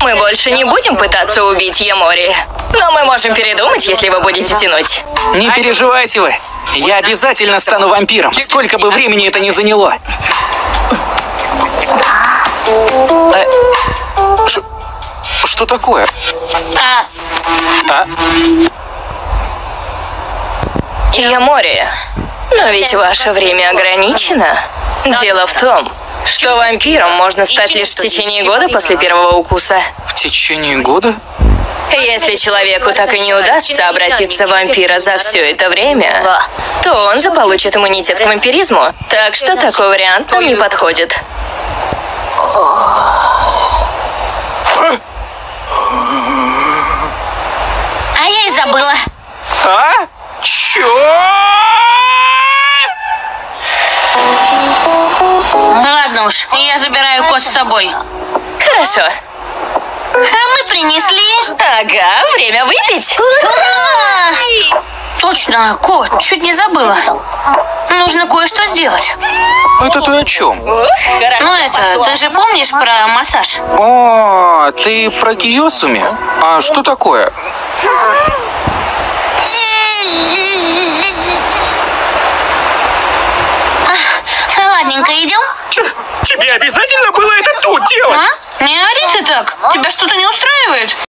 Мы больше не будем пытаться убить Ямори. Но мы можем передумать, если вы будете тянуть. Не переживайте вы. Я обязательно стану вампиром, сколько бы времени это ни заняло. Что такое? Ямори, но ведь ваше время ограничено. Дело в том, что вампиром можно стать лишь в течение года после первого укуса. В течение года? Если человеку так и не удастся обратиться в вампира за все это время, то он заполучит иммунитет к вампиризму. Так что такой вариант нам не подходит. А я и забыла. Чё? Ладно уж, я забираю кот с собой. Хорошо. А мы принесли. Ага, время выпить. Ура! Точно, кот, чуть не забыла. Нужно кое-что сделать. Это ты о чем? Ну ты же помнишь про массаж? О, ты про Киосуми? А что такое? Ладненько, идем? Тебе обязательно было это тут делать? Не ори ты так. Тебя что-то не устраивает?